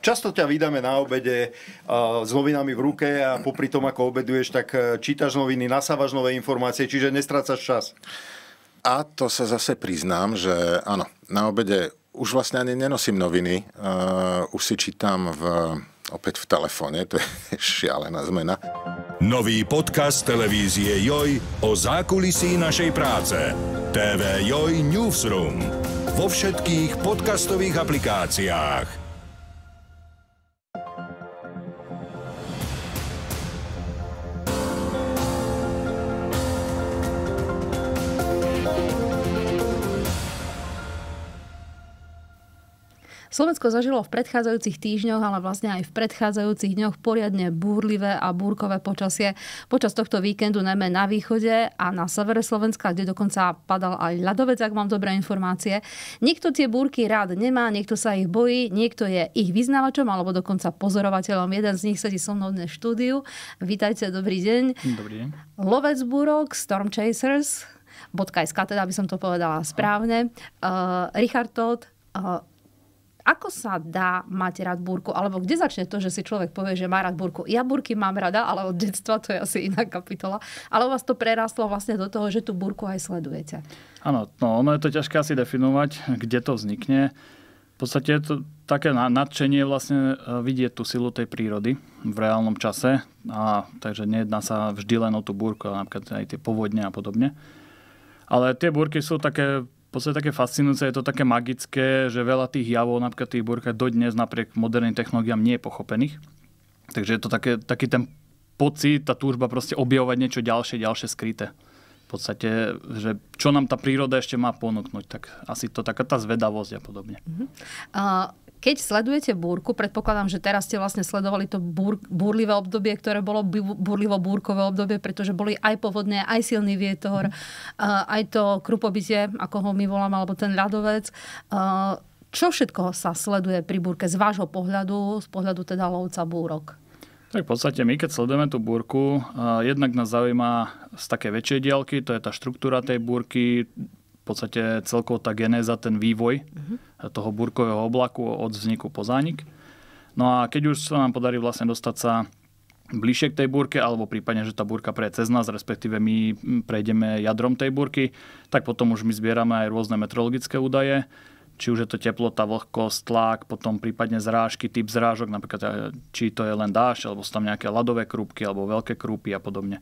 Často ťa vydáme na obede s novinami v ruke a popri tom, ako obeduješ, tak čítaš noviny, nasávaš nové informácie, čiže nestrácaš čas. A to sa zase priznám, že áno, na obede už vlastne ani nenosím noviny, už si čítam opäť v telefóne, to je šialená zmena. Nový podcast televízie Joj o zákulisí našej práce. TV Joj Newsroom. Vo všetkých podcastových aplikáciách. Slovensko zažilo v predchádzajúcich týždňoch, ale vlastne aj v predchádzajúcich dňoch poriadne búrlivé a búrkové počasie. Počas tohto víkendu najmä na východe a na severe Slovenska, kde dokonca padal aj ľadovec, ak mám dobré informácie. Niekto tie búrky rád nemá, niekto sa ich bojí, niekto je ich vyznávačom alebo dokonca pozorovateľom. Jeden z nich sedí so mnou dnes v štúdiu. Vítajte, dobrý deň. Dobrý deň. Lovec búrok, Storm Chasers, .sk, teda by som to povedala správne. Richard Todt, ako sa dá mať rád búrku? Alebo kde začne to, že si človek povie, že má rád búrku? Ja búrky mám rada, ale od detstva to je asi iná kapitola. Ale u vás to prerástlo vlastne do toho, že tú búrku aj sledujete. Áno, ono je to ťažké asi definovať, kde to vznikne. V podstate je to také nadšenie vlastne vidieť tú silu tej prírody v reálnom čase. Takže nejedná sa vždy len o tú búrku, ale napríklad aj tie povodne a podobne. Ale tie búrky sú také v podstate také fascinujúce, je to také magické, že veľa tých javov, napríklad tých búrkach dodnes napriek moderným technológiám nie je pochopených. Takže je to taký ten pocit, tá túžba proste objavovať niečo ďalšie skryté. V podstate, že čo nám tá príroda ešte má ponúknuť, tak asi to taká tá zvedavosť a podobne. Keď sledujete búrku, predpokladám, že teraz ste vlastne sledovali to búrlivé obdobie, ktoré bolo búrlivo-búrkové obdobie, pretože boli aj povodne, aj silný vietor, aj to krupobytie, ako ho my voláme, alebo ten ľadovec. Čo všetko sa sleduje pri búrke z vášho pohľadu, z pohľadu teda lovca búrok? Tak v podstate my, keď sledujeme tú búrku, jednak nás zaujíma z také väčšej diaľky, to je tá štruktúra tej búrky, v podstate celkovo tá genéza, ten vývoj toho búrkového oblaku od vzniku po zánik. No a keď už sa nám podarí vlastne dostať sa bližšie k tej búrke, alebo prípadne, že tá búrka prejde cez nás, respektíve my prejdeme jadrom tej búrky, tak potom už my zbierame aj rôzne meteorologické údaje, či už je to teplota, vlhkosť, tlak, potom prípadne zrážky, typ zrážok, napríklad či to je len dážď, alebo sú tam nejaké ľadové krúpky, alebo veľké krúpy a podobne.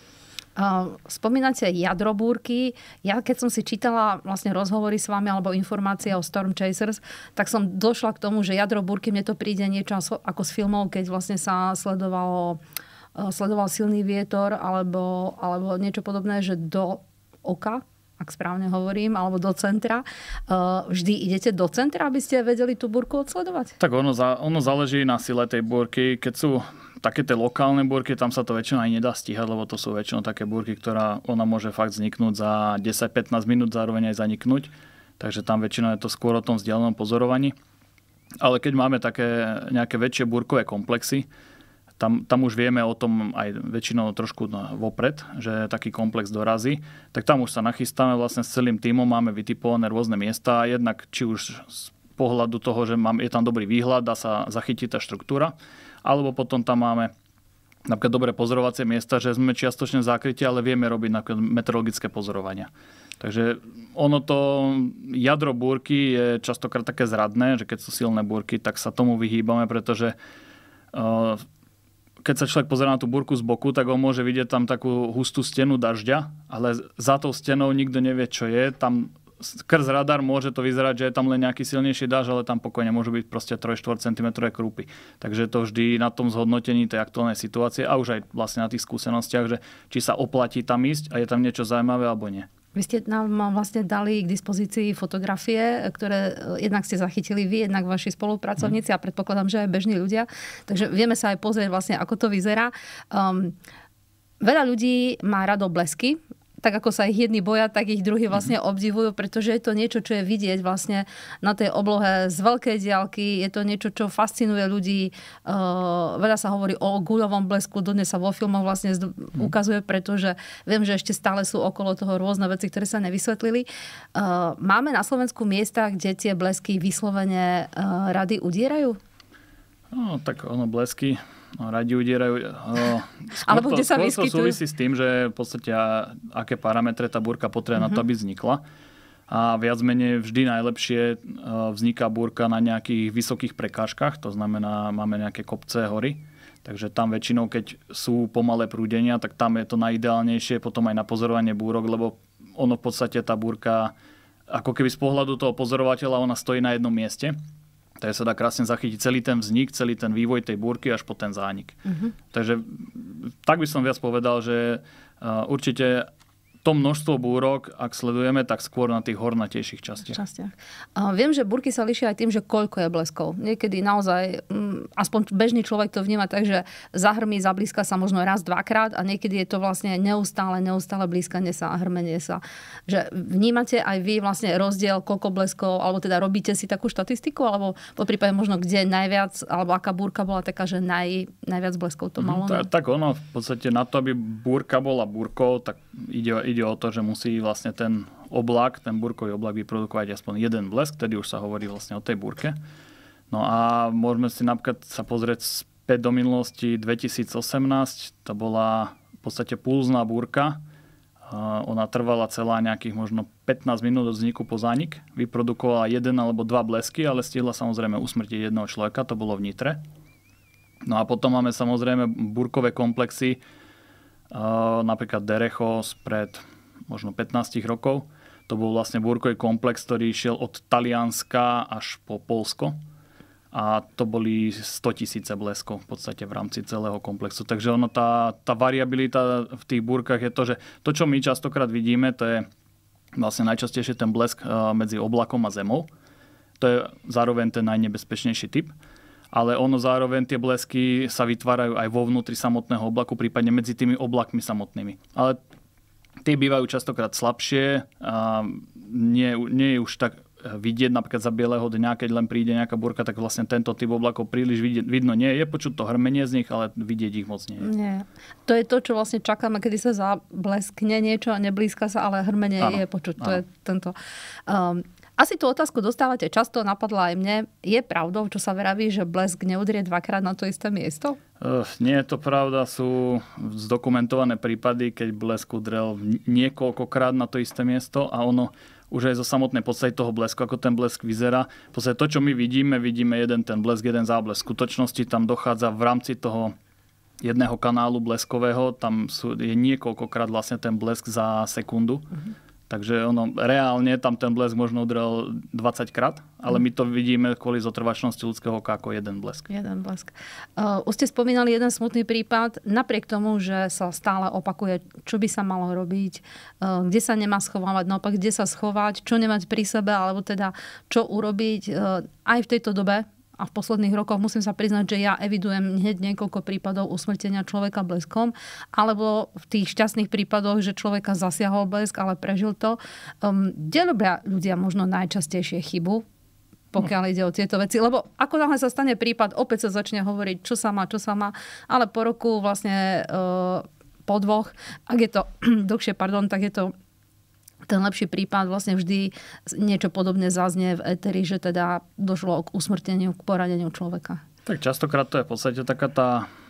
Spomínate jadro búrky. Ja keď som si čítala vlastne rozhovory s vami alebo informácie o Storm Chasers, tak som došla k tomu, že jadro búrky, mne to príde niečo ako z filmov, keď vlastne sa sledoval silný vietor alebo niečo podobné, že do oka, ak správne hovorím, alebo do centra. Vždy idete do centra, aby ste vedeli tú búrku odsledovať? Tak ono záleží na sile tej búrky. Keď sú také tie lokálne búrky, tam sa to väčšinou aj nedá stíhať, lebo to sú väčšinou také búrky, ona môže fakt vzniknúť za 10-15 minút, zároveň aj zaniknúť. Takže tam väčšinou je to skôr o tom vzdialenom pozorovaní. Ale keď máme také nejaké väčšie búrkové komplexy, tam už vieme o tom aj väčšinou trošku vopred, že taký komplex dorazí, tak tam už sa nachystáme vlastne s celým tímom, máme vytipované rôzne miesta, jednak či už z pohľadu toho, že je tam dobrý výhľad, dá sa zachytiť tá štruktúra, alebo potom tam máme napríklad dobré pozorovacie miesta, že sme čiastočne zakrytí, ale vieme robiť napríklad meteorologické pozorovania. Takže ono to jadro búrky je častokrát také zradné, že keď sú silné búrky, tak sa tomu vyhýbame, pretože keď sa človek pozerá na tú búrku z boku, tak on môže vidieť tam takú hustú stenu dažďa, ale za tou stenou nikto nevie, čo je. Tam skrz radar môže to vyzerať, že je tam len nejaký silnejší dážď, ale tam pokojne môžu byť proste 3-4 cm krúpy. Takže to vždy na tom zhodnotení tej aktuálnej situácie a už aj vlastne na tých skúsenostiach, že či sa oplatí tam ísť a je tam niečo zaujímavé alebo nie. Vy ste nám vlastne dali k dispozícii fotografie, ktoré jednak ste zachytili vy, jednak vaši spolupracovníci a predpokladám, že aj bežní ľudia. Takže vieme sa aj pozrieť vlastne, ako to vyzerá. Veľa ľudí má rado blesky. Tak ako sa ich jedni boja, tak ich druhí vlastne obdivujú, pretože je to niečo, čo je vidieť vlastne na tej oblohe z veľkej diaľky. Je to niečo, čo fascinuje ľudí. Veľa sa hovorí o guľovom blesku, dodnes sa vo filmoch vlastne ukazuje, pretože viem, že ešte stále sú okolo toho rôzne veci, ktoré sa nevysvetlili. Máme na Slovensku miesta, kde tie blesky vyslovene rady udierajú? No, tak blesky radi udierajú. Alebo kde sa vyskytujú? To súvisí s tým, že v podstate aké parametre tá búrka potrebuje na to, aby vznikla. A viac menej vždy najlepšie vzniká búrka na nejakých vysokých prekážkach, to znamená, máme nejaké kopce, hory. Takže tam väčšinou, keď sú pomalé prúdenia, tak tam je to najideálnejšie potom aj na pozorovanie búrok, lebo ono v podstate tá búrka, ako keby z pohľadu toho pozorovateľa, ona stojí na jednom mieste. Takže sa dá krásne zachytiť celý ten vznik, celý ten vývoj tej búrky až po ten zánik. Takže tak by som viac povedal, že určite to množstvo búrok, ak sledujeme, tak skôr na tých hornatejších častiach. Viem, že búrky sa líšia aj tým, že koľko je bleskov. Niekedy naozaj, aspoň bežný človek to vníma tak, že zahrmí, zablízka sa možno raz, dvakrát a niekedy je to vlastne neustále blízkanie sa a hrmenie sa. Že vnímate aj vy vlastne rozdiel, koľko bleskov, alebo teda robíte si takú štatistiku, alebo poprípade možno kde najviac, alebo aká búrka bola taká, že najviac bleskov to malo? Tak ono v podstate na to, aby búrka bola búrkou, tak ide o to, že musí vlastne ten oblak, ten búrkový oblak vyprodukovať aspoň jeden blesk, tedy už sa hovorí vlastne o tej búrke. No a môžeme si napríklad sa pozrieť späť do minulosti 2018, to bola v podstate pulzná búrka. Ona trvala celá nejakých možno 15 minút od vzniku po zánik. Vyprodukovala 1 alebo 2 blesky, ale stihla samozrejme usmrtiť jedného človeka, to bolo v Nitre. No a potom máme samozrejme búrkové komplexy, napríklad Derechos pred možno 15 rokov. To bol vlastne búrkový komplex, ktorý šiel od Talianska až po Poľsko. A to boli 100 000 bleskov v podstate v rámci celého komplexu. Takže ono, tá variabilita v tých búrkach je to, že to, čo my častokrát vidíme, to je vlastne najčastejšie ten blesk medzi oblakom a zemou. To je zároveň ten najnebezpečnejší typ. Ale ono zároveň tie blesky sa vytvárajú aj vo vnútri samotného oblaku, prípadne medzi tými oblakmi samotnými. Ale tie bývajú častokrát slabšie a nie je už tak vidieť napríklad za bieleho dňa, keď len príde nejaká búrka, tak vlastne tento typ oblakov príliš vidno nie je. Počuť to hrmenie z nich, ale vidieť ich moc nie je. Nie. To je to, čo vlastne čakáme, kedy sa zableskne niečo a neblízka sa, ale hrmenie je počuť. To je tento... Asi tú otázku dostávate často, napadla aj mne. Je pravdou, čo sa vraví, že blesk neudrie dvakrát na to isté miesto? Nie je to pravda. Sú zdokumentované prípady, keď blesk udrel niekoľkokrát na to isté miesto a ono už aj zo samotnej podstaty toho blesku, ako ten blesk vyzerá. V podstate to, čo my vidíme jeden ten blesk, jeden záblesk. V skutočnosti tam dochádza v rámci toho jedného kanálu bleskového, tam je niekoľkokrát vlastne ten blesk za sekundu. Takže reálne tam ten blesk možno udrel 20 krát, ale my to vidíme kvôli zotrvačnosti ľudského oka ako jeden blesk. Jeden blesk. Už ste spomínali jeden smutný prípad, napriek tomu, že sa stále opakuje, čo by sa malo robiť, kde sa nemá schovávať, naopak kde sa schovať, čo nemať pri sebe, alebo teda čo urobiť aj v tejto dobe. A v posledných rokoch musím sa priznať, že ja evidujem hneď niekoľko prípadov usmrtenia človeka bleskom, alebo v tých šťastných prípadoch, že človeka zasiahol blesk, ale prežil to. Kde robia ľudia možno najčastejšie chybu, pokiaľ ide o tieto veci? Lebo ako náhle sa stane prípad, opäť sa začne hovoriť, čo sa má, ale po roku vlastne po dvoch, ak je to dlhšie, tak je to ten lepší prípad, vlastne vždy niečo podobné zaznie v éteri, že teda došlo k usmrteniu, k poraneniu človeka. Tak častokrát to je v podstate taká tá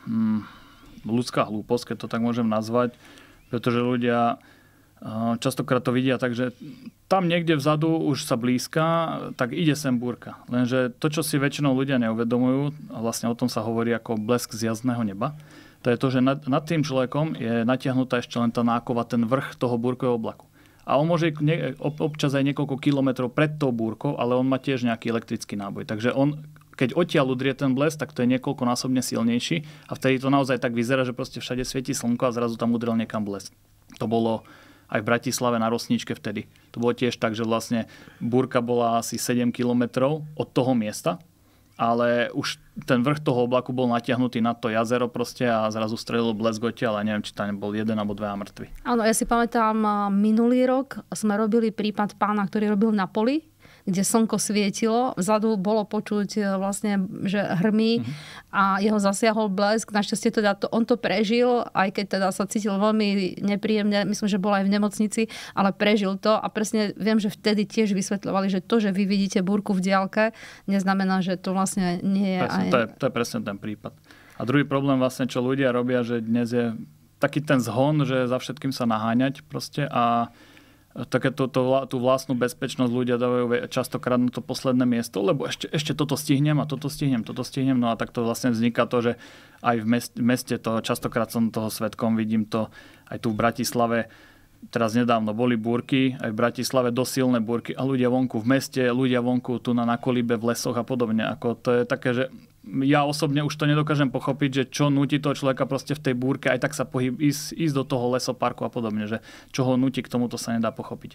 ľudská hlúposť, keď to tak môžem nazvať, pretože ľudia častokrát to vidia, takže tam niekde vzadu už sa blízka, tak ide sem búrka. Lenže to, čo si väčšinou ľudia neuvedomujú, a vlastne o tom sa hovorí ako blesk z jasného neba, to je to, že nad tým človekom je natiahnutá ešte len tá nákova, ten vrch toho búrkového oblaku. A on môže občas aj niekoľko kilometrov pred tou búrkou, ale on má tiež nejaký elektrický náboj. Takže on, keď odtiaľ udrie ten blesk, tak to je niekoľkonásobne silnejší a vtedy to naozaj tak vyzerá, že proste všade svieti slnko a zrazu tam udrel niekam blesk. To bolo aj v Bratislave na Rosničke vtedy. To bolo tiež tak, že vlastne búrka bola asi 7 kilometrov od toho miesta, ale už ten vrch toho oblaku bol natiahnutý na to jazero proste a zrazu strelil blesk odtiaľ, ale neviem, či tam bol 1 alebo 2 mŕtvi. Áno, ja si pamätám, minulý rok sme robili prípad pána, ktorý robil na poli. kde slnko svietilo. Vzadu bolo počuť vlastne, že hrmí a jeho zasiahol blesk. Našťastie teda on to prežil, aj keď teda sa cítil veľmi nepríjemne. Myslím, že bol aj v nemocnici, ale prežil to a presne viem, že vtedy tiež vysvetľovali, že to, že vy vidíte búrku v diaľke, neznamená, že to vlastne nie je... To je presne ten prípad. A druhý problém vlastne, čo ľudia robia, že dnes je taký ten zhon, že za všetkým sa naháňať proste a takéto tú vlastnú bezpečnosť ľudia dávajú častokrát na to posledné miesto, lebo ešte toto stihnem a toto stihnem. No a takto vlastne vzniká to, že aj v meste to častokrát som toho svedkom, vidím to aj tu v Bratislave. Teraz nedávno boli búrky, aj v Bratislave dosť silné búrky a ľudia vonku v meste, ľudia vonku tu na kolíbe v lesoch a podobne. Ako to je také, že ja osobne už to nedokážem pochopiť, že čo núti toho človeka proste v tej búrke aj tak sa ísť do toho lesoparku a podobne, že čo ho núti k tomu, to sa nedá pochopiť.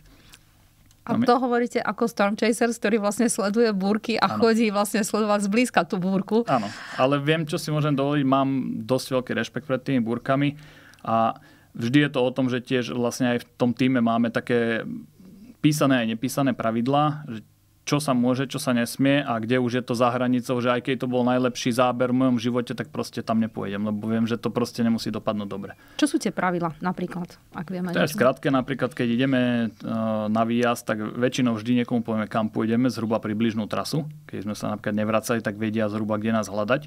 A to hovoríte ako Storm Chasers, ktorý vlastne sleduje búrky a chodí vlastne sledovať zblízka tú búrku. Áno, ale viem, čo si môžem dovoliť, mám dosť veľký rešpekt pred tými búrkami a vždy je to o tom, že tiež vlastne aj v tom týme máme také písané aj nepísané pravidlá, že čo sa môže, čo sa nesmie a kde už je to za hranicou, že aj keď to bol najlepší záber v mojom živote, tak proste tam nepôjdem, lebo viem, že to proste nemusí dopadnúť dobre. Čo sú tie pravidlá napríklad, ak vieme? To je skrátke, napríklad keď ideme na výjazd, tak väčšinou vždy niekomu povieme, kam pôjdeme, zhruba približnú trasu. Keď sme sa napríklad nevracali, tak vedia zhruba, kde nás hľadať.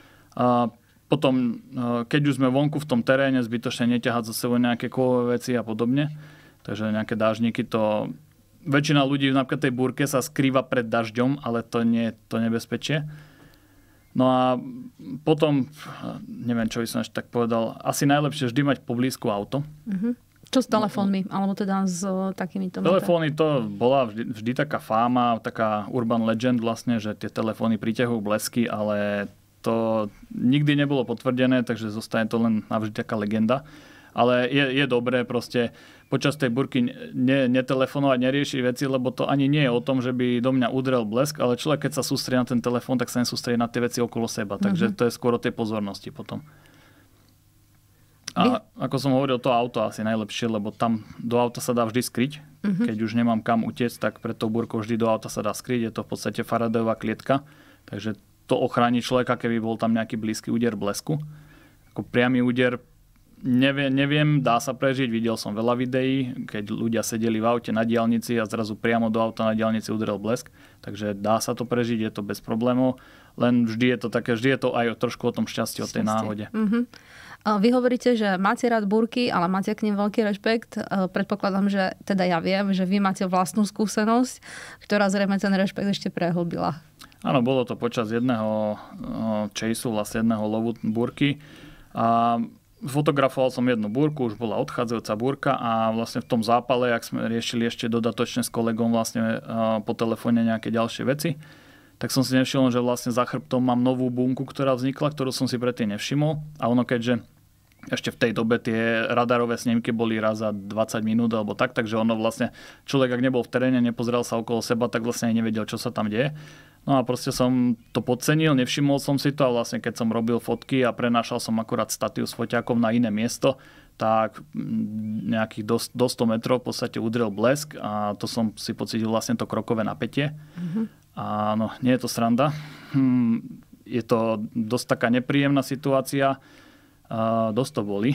A potom, keď už sme vonku v tom teréne, zbytočne neťahať za sebou nejaké kovové veci a podobne. Takže nejaké dážniky, to väčšina ľudí napríklad tej búrke sa skrýva pred dažďom, ale to nie je to nebezpečie. No a potom, neviem, čo by som ešte tak povedal, asi najlepšie vždy mať poblízku auto. Čo s telefónmi? Alebo teda s takýmito? Telefóny, to bola vždy taká fáma, taká urban legend vlastne, že tie telefóny priťahujú blesky, ale to nikdy nebolo potvrdené, takže zostane to len navždy taká legenda. Ale je dobré proste počas tej búrky netelefonovať, neriešiť veci, lebo to ani nie je o tom, že by do mňa udrel blesk, ale človek, keď sa sústredí na ten telefón, tak sa nesústredí na tie veci okolo seba. Takže to je skôr o tej pozornosti potom. A ako som hovoril, to auto asi najlepšie, lebo tam do auta sa dá vždy skryť. Keď už nemám kam utiecť, tak pred tou búrkou vždy do auta sa dá skryť. Je to v podstate Faradayová klietka, takže to ochráni človeka, keby bol tam nejaký blízky úder blesku. Ako priamy úder neviem, dá sa prežiť. Videl som veľa videí, keď ľudia sedeli v aute na diaľnici a zrazu priamo do auta na diaľnici udrel blesk. Takže dá sa to prežiť, je to bez problémov. Len vždy je to aj trošku o tom šťastí, o tej náhode. Vy hovoríte, že máte rád búrky, ale máte k nim veľký rešpekt. Predpokladám, že teda ja viem, že vy máte vlastnú skúsenosť, ktorá zrejme ten rešpekt ešte prehlbila. Áno, bolo to počas jedného chaseu, vlastne jedného lovu búrky. A fotografoval som jednu búrku, už bola odchádzajúca búrka a vlastne v tom zápale, ak sme riešili ešte dodatočne s kolegom vlastne po telefóne nejaké ďalšie veci, tak som si nevšimol, že vlastne za chrbtom mám novú bunku, ktorá vznikla, ktorú som si predtým nevšimol. A ono keďže ešte v tej dobe tie radarové snímky boli raz za 20 minút alebo tak, takže ono vlastne človek, ak nebol v teréne, nepozeral sa okolo seba, tak vlastne aj nevedel, čo sa tam deje. No a proste som to podcenil, nevšimol som si to a vlastne keď som robil fotky a prenášal som akurát statív s foťákom na iné miesto, tak nejakých do 100 metrov v podstate udrel blesk a to som si pocítil vlastne to krokové napätie. A no, nie je to sranda. Je to dosť taká nepríjemná situácia, dosť to boli.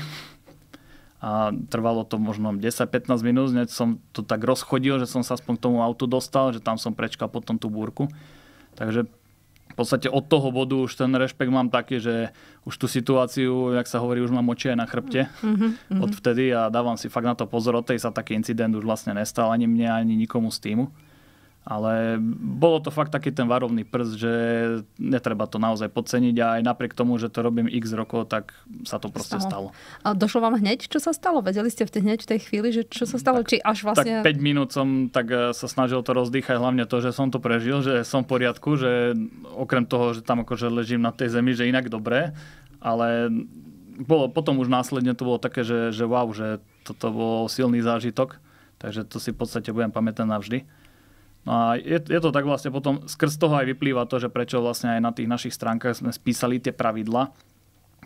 A trvalo to možno 10-15 minút, hneď som to tak rozchodil, že som sa aspoň k tomu autu dostal, že tam som prečkal potom tú búrku. Takže v podstate od toho bodu už ten rešpekt mám taký, že už tú situáciu, jak sa hovorí, už mám oči aj na chrbte odvtedy a dávam si fakt na to pozor. Od tej sa taký incident už vlastne nestal ani mne, ani nikomu z týmu. Ale bolo to fakt taký ten varovný prst, že netreba to naozaj podceniť a aj napriek tomu, že to robím x rokov, tak sa to proste stalo. A došlo vám hneď, čo sa stalo? Vedeli ste hneď v tej chvíli, že čo sa stalo? Či až vlastne... Tak 5 minút som tak sa snažil to rozdýchať, hlavne to, že som to prežil, že som v poriadku, že okrem toho, že tam akože ležím na tej zemi, že inak dobré, ale potom už následne to bolo také, že wow, že toto bol silný zážitok, takže to si v podstate budem pamätať navždy. No a je to tak vlastne potom, skrz toho aj vyplýva to, že prečo vlastne aj na tých našich stránkach sme spísali tie pravidlá,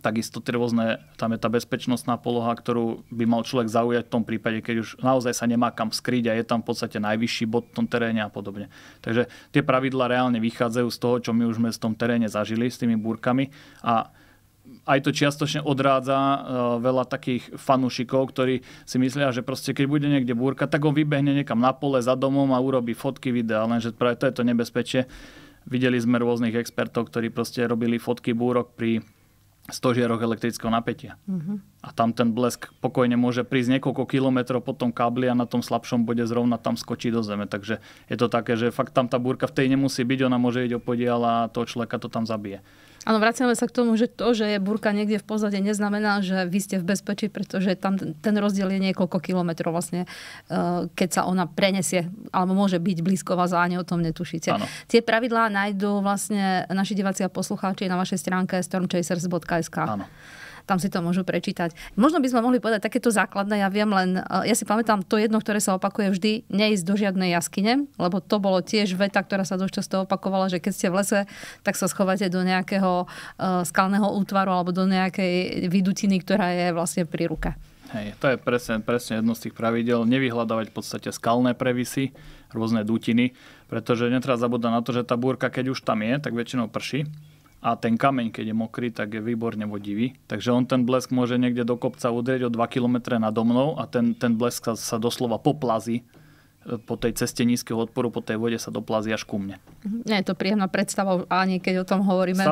Takisto rôzne, tam je tá bezpečnostná poloha, ktorú by mal človek zaujať v tom prípade, keď už naozaj sa nemá kam skryť a je tam v podstate najvyšší bod v tom teréne a podobne. Takže tie pravidlá reálne vychádzajú z toho, čo my už sme v tom teréne zažili s tými búrkami a aj to čiastočne odrádza veľa takých fanúšikov, ktorí si myslia, že proste keď bude niekde búrka, tak on vybehne niekam na pole za domom a urobí fotky, videá, lenže práve to je to nebezpečie. Videli sme rôznych expertov, ktorí proste robili fotky búrok pri stožiaroch elektrického napätia. A tam ten blesk pokojne môže prísť niekoľko kilometrov po tom kábli a na tom slabšom bode zrovna tam skočí do zeme. Takže je to také, že fakt tam tá búrka v tej nemusí byť, ona môže ísť o podiel a toho človeka to tam zabije. Áno, vraciame sa k tomu, že to, že je búrka niekde v pozadí, neznamená, že vy ste v bezpečí, pretože tam ten rozdiel je niekoľko kilometrov vlastne, keď sa ona prenesie, alebo môže byť blízko vás a ani o tom netušíte. Áno. Tie pravidlá nájdú vlastne naši diváci a poslucháči na vašej stránke stormchasers.sk. Áno. Tam si to môžu prečítať. Možno by sme mohli povedať takéto základné, ja si pamätám to jedno, ktoré sa opakuje vždy, neísť do žiadnej jaskyne, lebo to bolo tiež veta, ktorá sa dosť často opakovala, že keď ste v lese, tak sa schováte do nejakého skalného útvaru alebo do nejakej vydutiny, ktorá je vlastne pri ruke. Hej, to je presne jedno z tých pravidel. Nevyhľadávať v podstate skalné previsy, rôzne dutiny, pretože netreba zabúdať na to, že tá búrka, keď už tam je, tak väčšinou prší. A ten kameň, keď je mokrý, tak je výborne vodivý. Takže on ten blesk môže niekde do kopca udrieť o 2 km nado mnou a ten blesk sa doslova poplazí po tej ceste nízkeho odporu, po tej vode sa doplazí až ku mne. Nie je to príjemná predstava, ani keď o tom hovoríme.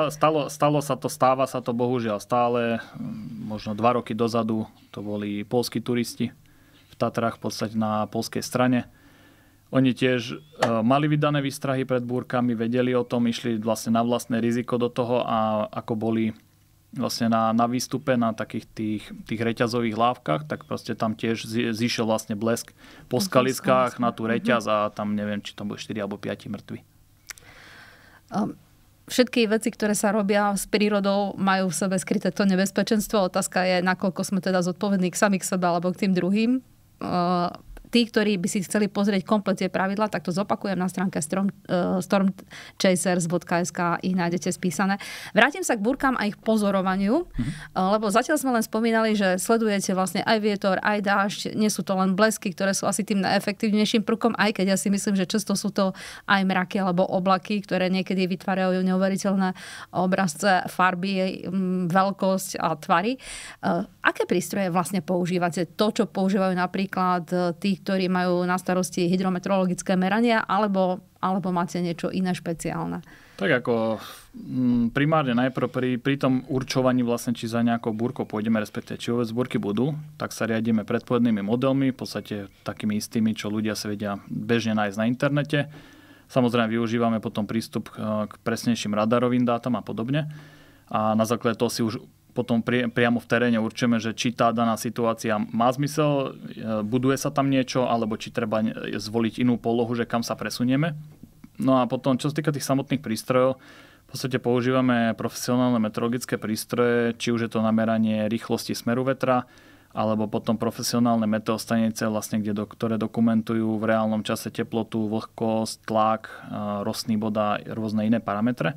Stáva sa to bohužiaľ stále. Možno 2 roky dozadu to boli poľskí turisti v Tatrách, v podstate na poľskej strane. Oni tiež mali vydané výstrahy pred búrkami, vedeli o tom, išli vlastne na vlastné riziko do toho a ako boli vlastne na výstupe na takých tých reťazových lávkach, tak proste tam tiež zišiel vlastne blesk po skaliskách na tú reťaz a tam neviem, či tam boli 4 alebo 5 mŕtvi. Všetky veci, ktoré sa robia s prírodou, majú v sebe skryté to nebezpečenstvo. Otázka je, nakoľko sme teda zodpovední sami k sebe alebo k tým druhým. Tí, ktorí by si chceli pozrieť komplet tie pravidlá, tak to zopakujem na stránke stormchasers.sk, ich nájdete spísané. Vrátim sa k búrkam a ich pozorovaniu, lebo zatiaľ sme len spomínali, že sledujete vlastne aj vietor, aj dážď, nie sú to len blesky, ktoré sú asi tým najefektívnejším prvkom, aj keď ja si myslím, že často sú to aj mraky alebo oblaky, ktoré niekedy vytvárajú neuveriteľné obrazce, farby, veľkosť a tvary. Aké prístroje vlastne používate? To, čo používajú napríklad tí, ktorí majú na starosti hydrometeorologické merania, alebo máte niečo iné špeciálne? Tak ako primárne najprv pri tom určovaní vlastne, či za nejakou búrkou pôjdeme, respektíve či vôbec búrky budú, tak sa riadíme predpovednými modelmi, v podstate takými istými, čo ľudia sa vedia bežne nájsť na internete. Samozrejme využívame potom prístup k presnejším radarovým dátam a podobne. A na základe toho si už potom priamo v teréne určíme, že či tá daná situácia má zmysel, buduje sa tam niečo, alebo či treba zvoliť inú polohu, že kam sa presunieme. No a potom, čo sa týka tých samotných prístrojov, v podstate používame profesionálne meteorologické prístroje, či už je to nameranie rýchlosti smeru vetra, alebo potom profesionálne meteostanice, vlastne, ktoré dokumentujú v reálnom čase teplotu, vlhkosť, tlak, rostný bod a rôzne iné parametre.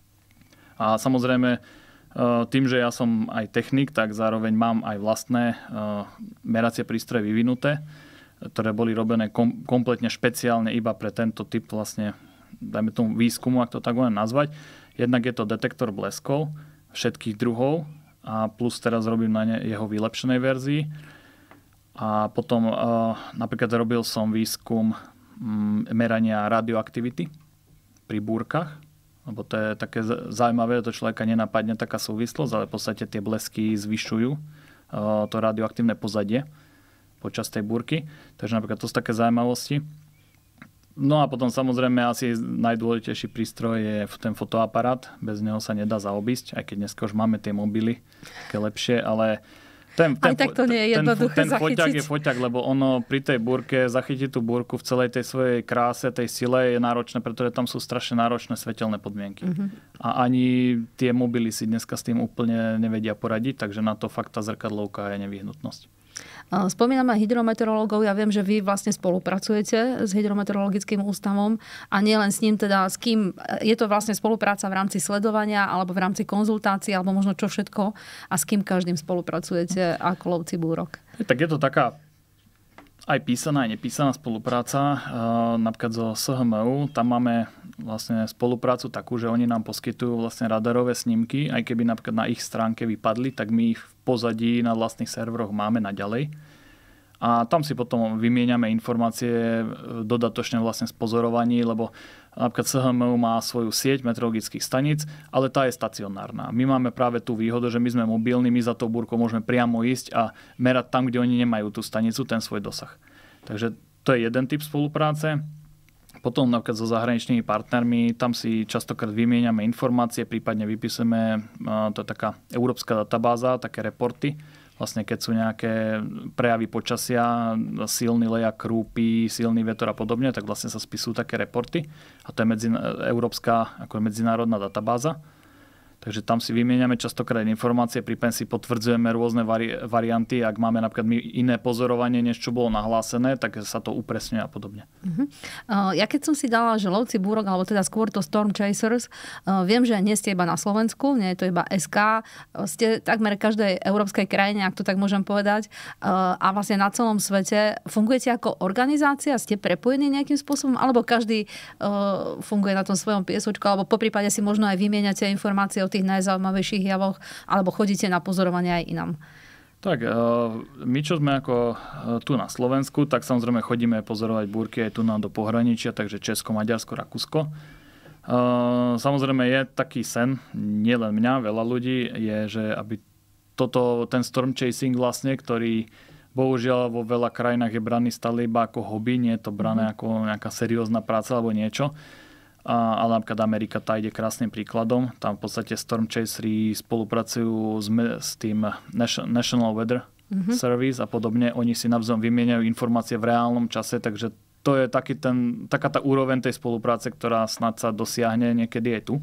A samozrejme, tým, že ja som aj technik, tak zároveň mám aj vlastné meracie prístroje vyvinuté, ktoré boli robené kompletne špeciálne iba pre tento typ vlastne, dajme tomu výskumu, ak to tak môžem nazvať. Jednak je to detektor bleskov všetkých druhov a plus teraz robím na jeho vylepšenej verzii. A potom napríklad robil som výskum merania radioaktivity pri búrkach, lebo to je také zaujímavé, to človeka nenapadne taká súvislosť, ale v podstate tie blesky zvyšujú to radioaktívne pozadie počas tej búrky. Takže napríklad to sú také zaujímavosti. No a potom samozrejme asi najdôležitejší prístroj je ten fotoaparát. Bez neho sa nedá zaobísť, aj keď dneska už máme tie mobily, také lepšie, ale ten foťák je foťák, lebo ono pri tej búrke zachytiť tú búrku v celej tej svojej kráse, tej sile je náročné, pretože tam sú strašne náročné svetelné podmienky. A ani tie mobily si dneska s tým úplne nevedia poradiť, takže na to fakt tá zrkadlovka je nevyhnutnosť. Spomíname aj hydrometeorológov. Ja viem, že vy vlastne spolupracujete s hydrometeorologickým ústavom a nie len s ním, teda s kým je to vlastne spolupráca v rámci sledovania alebo v rámci konzultácií alebo možno čo všetko a s kým každým spolupracujete ako lovci búrok? Tak je to taká aj písaná, aj nepísaná spolupráca. Napríklad so SHMU, tam máme vlastne spoluprácu takú, že oni nám poskytujú vlastne radarové snímky, aj keby napríklad na ich stránke vypadli, tak my ich v pozadí na vlastných serveroch máme naďalej. A tam si potom vymieňame informácie dodatočne vlastne z pozorovaní, lebo napríklad SHMU má svoju sieť meteorologických staníc, ale tá je stacionárna. My máme práve tú výhodu, že my sme mobilní, my za tou búrkou môžeme priamo ísť a merať tam, kde oni nemajú tú stanicu, ten svoj dosah. Takže to je jeden typ spolupráce. Potom napríklad so zahraničnými partnermi, tam si častokrát vymieňame informácie, prípadne vypisujeme, to je taká európska databáza, také reporty, vlastne keď sú nejaké prejavy počasia, silný lejak, krúpy, silný vetor a podobne, tak vlastne sa spisujú také reporty. A to je európska ako medzinárodná databáza. Takže tam si vymieňame častokrát informácie, prípadne si potvrdzujeme rôzne varianty. Ak máme napríklad iné pozorovanie, než čo bolo nahlásené, tak sa to upresňuje a podobne. Ja keď som si dala, že lovci búrok, alebo teda skôr to Storm Chasers, viem, že nie ste iba na Slovensku, nie je to iba SK, ste takmer každej európskej krajine, ak to tak môžem povedať, a vlastne na celom svete. Fungujete ako organizácia? Ste prepojení nejakým spôsobom? Alebo každý funguje na tom svojom piesočku? Alebo poprípade si možno aj vymieňate informácie o tých najzaujímavejších javoch, alebo chodíte na pozorovanie aj inám? Tak, my čo sme ako tu na Slovensku, tak samozrejme chodíme pozorovať búrky aj tu do pohraničia, takže Česko, Maďarsko, Rakúsko. Samozrejme je taký sen, nielen mňa, veľa ľudí, je, že aby ten storm chasing vlastne, ktorý bohužiaľ vo veľa krajinách je braný stále iba ako hobby, nie je to brané ako nejaká seriózna práca alebo niečo. Ale napríklad Amerika tá ide krásnym príkladom. Tam v podstate Storm Chaseri spolupracujú s tým National Weather Service a podobne. Oni si navzájom vymieňajú informácie v reálnom čase, takže to je taká tá úroveň tej spolupráce, ktorá snad sa dosiahne niekedy aj tu.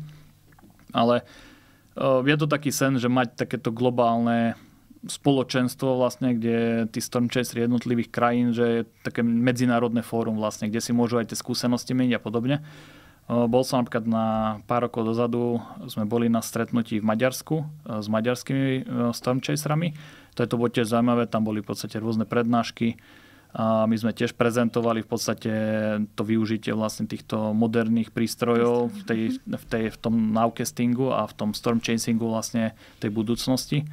Ale je to taký sen, že mať takéto globálne spoločenstvo vlastne, kde tí Storm Chaseri jednotlivých krajín, že je také medzinárodné fórum vlastne, kde si môžu aj tie skúsenosti meniť a podobne. Bol som napríklad na pár rokov dozadu, sme boli na stretnutí v Maďarsku s maďarskými Storm Chaserami. To bolo tiež zaujímavé, tam boli v podstate rôzne prednášky. A my sme tiež prezentovali v podstate to využitie vlastne týchto moderných prístrojov v tom nowcastingu a v tom storm chasingu vlastne tej budúcnosti.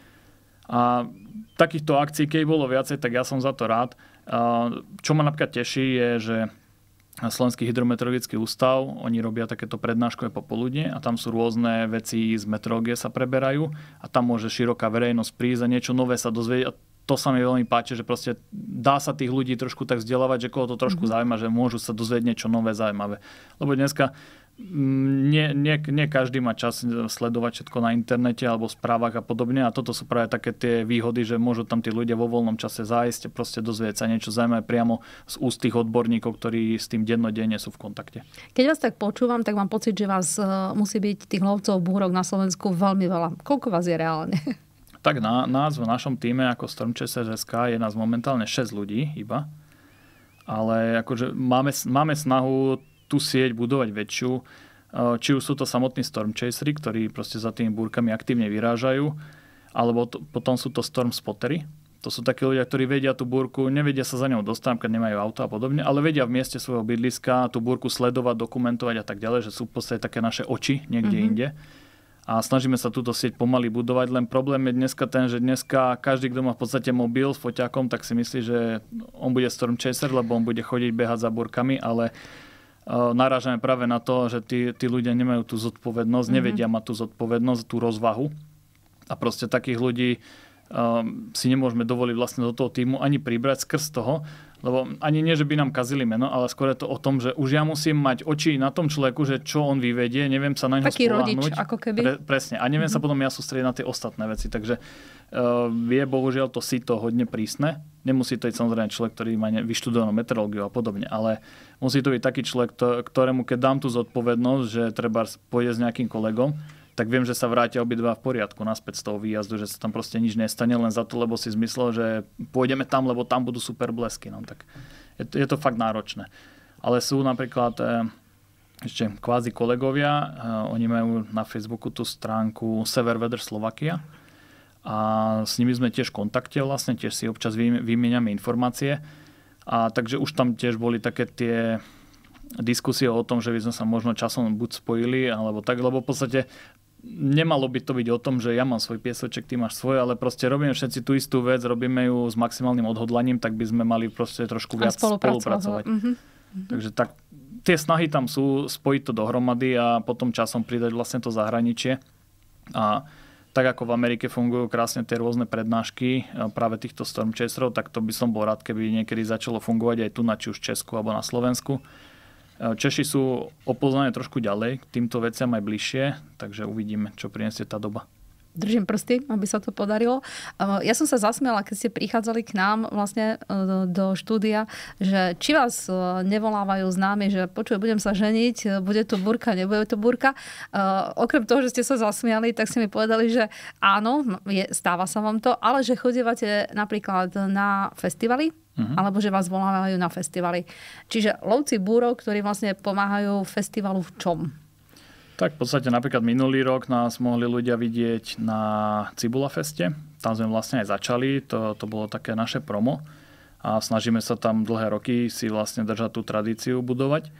A takýchto akcií, keď bolo viacej, tak ja som za to rád. Čo ma napríklad teší je, že Slovenský hydrometeorologický ústav, oni robia takéto prednáškové popoludne a tam sú rôzne veci z meteorológie sa preberajú a tam môže široká verejnosť prísť a niečo nové sa dozvedieť. A to sa mi veľmi páči, že proste dá sa tých ľudí trošku tak vzdelávať, že koho to trošku zaujíma, že môžu sa dozvedieť niečo nové, zaujímavé. Lebo dneska nie každý má čas sledovať všetko na internete alebo v správach a podobne a toto sú práve také tie výhody, že môžu tam tí ľudia vo voľnom čase zájsť a proste dozvedieť sa niečo zaujímavé priamo z úst tých odborníkov, ktorí s tým dennodenne sú v kontakte. Keď vás tak počúvam, tak mám pocit, že vás musí byť tých lovcov búrok na Slovensku veľmi veľa. Koľko vás je reálne? Tak nás v našom týme ako Storm Chasers.sk je nás momentálne 6 ľudí iba. Ale akože máme snahu tú sieť budovať väčšiu. Či už sú to samotní Storm Chaseri, ktorí proste za tými búrkami aktívne vyrážajú, alebo potom sú to Storm Spottery. To sú takí ľudia, ktorí vedia tú búrku, nevedia sa za ňou dostať, keď nemajú auto a podobne, ale vedia v mieste svojho bydliska tú búrku sledovať, dokumentovať a tak ďalej, že sú v podstate také naše oči niekde inde. A snažíme sa túto sieť pomaly budovať, len problém je dneska ten, že dneska každý, kto má v podstate mobil s foťákom, tak si myslí, že on bude Storm Chaser, lebo on bude chodiť behať za búrkami, ale narážame práve na to, že tí ľudia nemajú tú zodpovednosť, nevedia mať tú zodpovednosť, tú rozvahu. A proste takých ľudí si nemôžeme dovoliť vlastne do toho týmu ani pribrať skrz toho, lebo ani nie, že by nám kazili meno, ale skôr je to o tom, že už ja musím mať oči na tom človeku, že čo on vyvedie, neviem sa na ňo taký spoľahnúť. Rodič, ako keby. Presne. A neviem sa potom ja sústrediť na tie ostatné veci. Takže je bohužiaľ to sito hodne prísne. Nemusí to byť samozrejme človek, ktorý má vyštudovanú meteorológiu a podobne, ale musí to byť taký človek, ktorému keď dám tú zodpovednosť, že treba pôjde s nejakým kolegom, tak viem, že sa vrátia obidva v poriadku naspäť z toho výjazdu, že sa tam proste nič nestane len za to, lebo si zmyslel, že pôjdeme tam, lebo tam budú super blesky. No, tak je to fakt náročné. Ale sú napríklad ešte kvázi kolegovia, oni majú na Facebooku tú stránku Sever Weather Slovakia a s nimi sme tiež v kontakte vlastne, tiež si občas vymieňame informácie. A takže už tam tiež boli také tie diskusie o tom, že by sme sa možno časom buď spojili, alebo tak, lebo v podstate nemalo by to byť o tom, že ja mám svoj piesoček, ty máš svoj, ale proste robíme všetci tú istú vec, robíme ju s maximálnym odhodlaním, tak by sme mali proste trošku viac spolupracovať. Takže tak, tie snahy tam sú, spojiť to dohromady a potom časom pridať vlastne to zahraničie. A tak ako v Amerike fungujú krásne tie rôzne prednášky práve týchto Storm Chaserov, tak to by som bol rád, keby niekedy začalo fungovať aj tu, či už v Česku alebo na Slovensku. Češi sú o Poznane trošku ďalej, k týmto veciam aj bližšie, takže uvidíme, čo prinesie tá doba. Držím prsty, aby sa to podarilo. Ja som sa zasmiala, keď ste prichádzali k nám vlastne do štúdia, že či vás nevolávajú známi, že počuj, budem sa ženiť, bude to burka, nebude to burka. Okrem toho, že ste sa zasmiali, tak ste mi povedali, že áno, stáva sa vám to, ale že chodívate napríklad na festivaly, alebo že vás volávajú na festivaly. Čiže lovci búrov, ktorí vlastne pomáhajú festivalu v čom? Tak v podstate napríklad minulý rok nás mohli ľudia vidieť na Cibula Feste. Tam sme vlastne aj začali, to bolo také naše promo a snažíme sa tam dlhé roky si vlastne držať tú tradíciu budovať.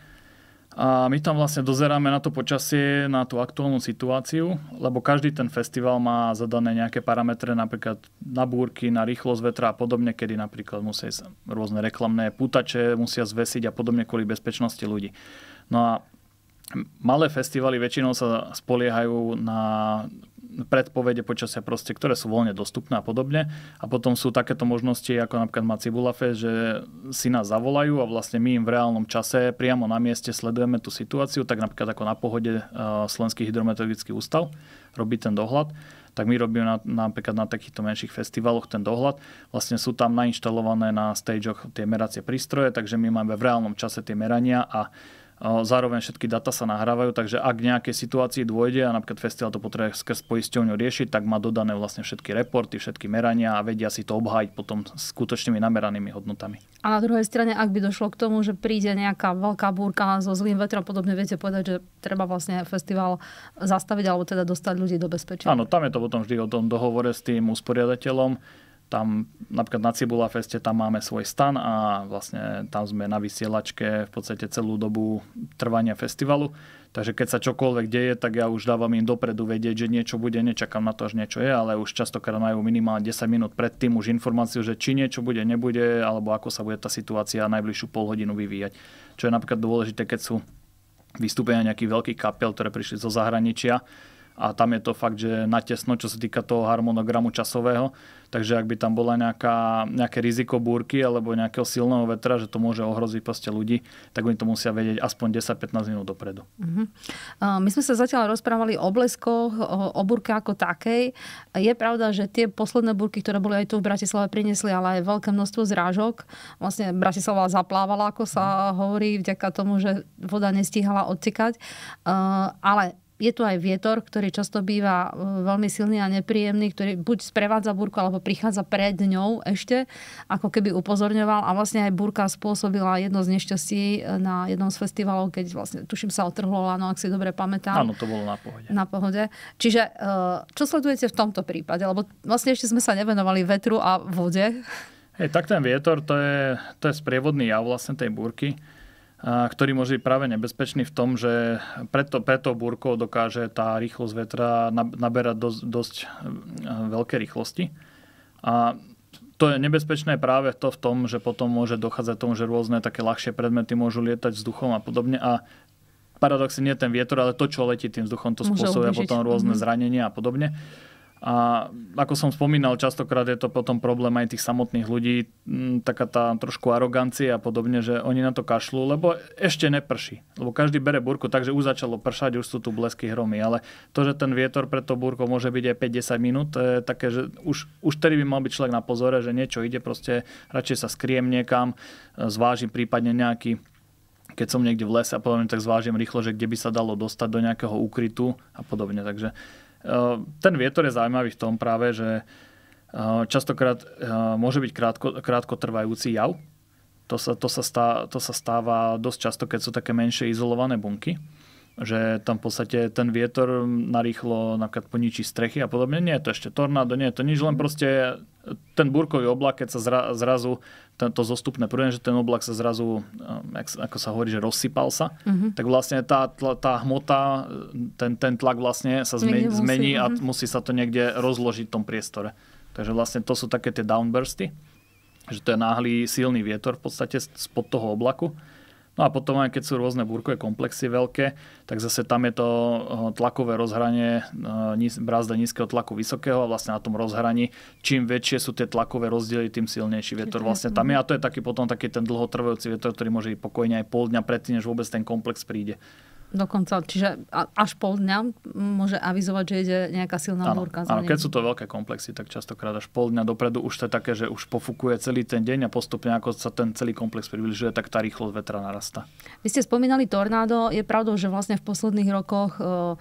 A my tam vlastne dozeráme na to počasie, na tú aktuálnu situáciu, lebo každý ten festival má zadané nejaké parametre, napríklad na búrky, na rýchlosť vetra a podobne, kedy napríklad musia rôzne reklamné pútače musia zvesiť a podobne kvôli bezpečnosti ľudí. No a malé festivaly väčšinou sa spoliehajú na predpovede počasia proste, ktoré sú voľne dostupné a podobne. A potom sú takéto možnosti, ako napríklad má Cibula Fest, že si nás zavolajú a vlastne my im v reálnom čase priamo na mieste sledujeme tú situáciu, tak napríklad ako na Pohode Slovenský hydrometeorologický ústav robí ten dohľad. Tak my robíme napríklad na takýchto menších festivaloch ten dohľad. Vlastne sú tam nainštalované na stageoch tie meracie prístroje, takže my máme v reálnom čase tie merania a zároveň všetky dáta sa nahrávajú, takže ak nejakej situácii dôjde a napríklad festival to potrebuje skrz poisťovňu riešiť, tak má dodané vlastne všetky reporty, všetky merania a vedia si to obhájiť potom skutočnými nameranými hodnotami. A na druhej strane, ak by došlo k tomu, že príde nejaká veľká búrka so zlým vetrom, podobne viete povedať, že treba vlastne festival zastaviť alebo teda dostať ľudí do bezpečia. Áno, tam je to potom vždy o tom dohovore s tým usporiadateľom. Tam napríklad na Cibula Feste tam máme svoj stan a vlastne tam sme na vysielačke v podstate celú dobu trvania festivalu. Takže keď sa čokoľvek deje, tak ja už dávam im dopredu vedieť, že niečo bude, nečakám na to, až niečo je, ale už častokrát majú minimálne 10 minút predtým už informáciu, že či niečo bude, nebude, alebo ako sa bude tá situácia najbližšiu pol hodinu vyvíjať. Čo je napríklad dôležité, keď sú vystúpenia nejakých veľkých kapiel, ktoré prišli zo zahraničia. A tam je to fakt, že natesno, čo sa týka toho harmonogramu časového. Takže ak by tam bola nejaké riziko búrky alebo nejakého silného vetra, že to môže ohroziť proste ľudí, tak oni to musia vedieť aspoň 10-15 minút dopredu. My sme sa zatiaľ rozprávali o bleskoch, o búrke ako takej. Je pravda, že tie posledné búrky, ktoré boli aj tu v Bratislave, priniesli ale aj veľké množstvo zrážok. Vlastne Bratislava zaplávala, ako sa hovorí, vďaka tomu, že voda nestíhala odtekať. Ale je tu aj vietor, ktorý často býva veľmi silný a nepríjemný, ktorý buď sprevádza búrku, alebo prichádza pred ňou ešte, ako keby upozorňoval. A vlastne aj búrka spôsobila jedno z nešťastí na jednom z festivalov, keď vlastne, tuším, sa otrhlo lano, ak si dobre pamätám. Áno, to bolo na Pohode. Na Pohode. Čiže čo sledujete v tomto prípade? Lebo vlastne ešte sme sa nevenovali vetru a vode. Tak ten vietor, to je sprievodný jav vlastne tej búrky, ktorý môže byť práve nebezpečný v tom, že pred tou búrkou dokáže tá rýchlosť vetra naberať dosť veľké rýchlosti. A to je nebezpečné práve to v tom, že potom môže dochádzať tomu, že rôzne také ľahšie predmety môžu lietať vzduchom a podobne. A paradoxne nie ten vietor, ale to, čo letí tým vzduchom, to spôsobuje potom rôzne zranenia a podobne. A ako som spomínal, častokrát je to potom problém aj tých samotných ľudí, taká tá trošku arogancia a podobne, že oni na to kašľú, lebo ešte neprší. Lebo každý bere búrku, takže už začalo pršať, už sú tu blesky, hromy. Ale to, že ten vietor pred tou búrkou môže byť aj 5-10 minút, to je také, že už tedy by mal byť človek na pozore, že niečo ide, proste radšej sa skriem niekam, zvážim prípadne nejaký keď som niekde v lese a podobne, tak zvážim rýchlo, že kde by sa dalo dostať do nejakého úkrytu a podobne. Takže ten vietor je zaujímavý v tom práve, že častokrát môže byť krátkotrvajúci jav. To sa stáva dosť často, keď sú také menšie izolované bunky, že tam v podstate ten vietor narýchlo napríklad poničí strechy a podobne. Nie je to ešte tornádo, nie je to nič, len proste ten búrkový oblak, keď sa zrazu to zostupné prúdenie, že ten oblak sa zrazu, ako sa hovorí, že rozsypal sa, tak vlastne tá hmota, ten tlak vlastne sa zmení a musí sa to niekde rozložiť v tom priestore. Takže vlastne to sú také tie downbursty, že to je náhly silný vietor v podstate spod toho oblaku. No a potom aj keď sú rôzne búrkové komplexy veľké, tak zase tam je to tlakové rozhranie brázda nízkeho tlaku vysokého a vlastne na tom rozhraní čím väčšie sú tie tlakové rozdiely, tým silnejší vietor vlastne tam je. A to je potom taký ten dlhotrvajúci vietor, ktorý môže ísť pokojne aj pol dňa predtým, než vôbec ten komplex príde. Dokonca, čiže až pol dňa môže avizovať, že ide nejaká silná búrka. Áno, keď sú to veľké komplexy, tak častokrát až pol dňa dopredu už to je také, že už pofukuje celý ten deň a postupne ako sa ten celý komplex približuje, tak tá rýchlosť vetra narastá. Vy ste spomínali tornádo. Je pravdou, že vlastne v posledných rokoch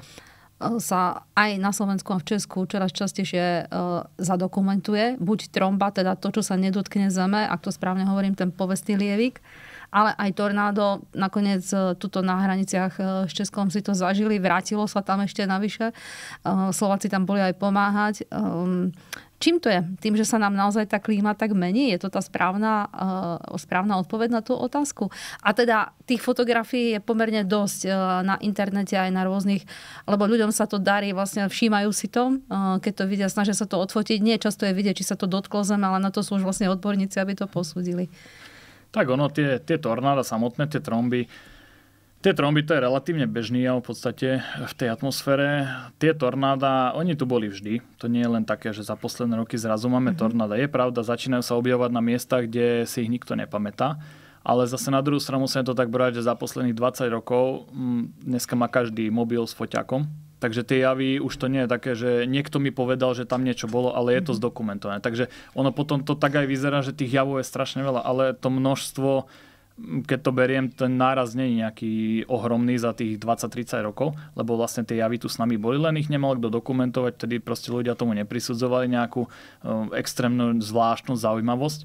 sa aj na Slovensku a v Česku čoraz častejšie zadokumentuje. Buď tromba, teda to, čo sa nedotkne zeme, ak to správne hovorím, ten povestný lievik, ale aj tornádo, nakoniec tuto na hraniciach s Českom si to zažili, vrátilo sa tam ešte navyše. Slováci tam boli aj pomáhať. Čím to je? Tým, že sa nám naozaj tá klíma tak mení? Je to tá správna odpoveď na tú otázku? A teda tých fotografií je pomerne dosť na internete aj na rôznych, lebo ľuďom sa to darí, vlastne všímajú si to, keď to vidia, snažia sa to odfotiť. Nie často je vidieť, či sa to dotklo zeme, ale na to sú už vlastne odborníci, aby to posúdili. Tak tie tornáda samotné, tie tromby to je relatívne bežný jav v podstate v tej atmosfére. Tie tornáda, oni tu boli vždy. To nie je len také, že za posledné roky zrazu máme tornáda. Je pravda, začínajú sa objavovať na miestach, kde si ich nikto nepamätá. Ale zase na druhú stranu musíme to tak brať, že za posledných 20 rokov dneska má každý mobil s foťakom. Takže tie javy už to nie je také, že niekto mi povedal, že tam niečo bolo, ale je to zdokumentované. Takže ono potom to tak aj vyzerá, že tých javov je strašne veľa, ale to množstvo, keď to beriem, ten náraz nie je nejaký ohromný za tých 20-30 rokov, lebo vlastne tie javy tu s nami boli, len ich nemal kto dokumentovať, tedy proste ľudia tomu neprisudzovali nejakú extrémnu zvláštnu zaujímavosť.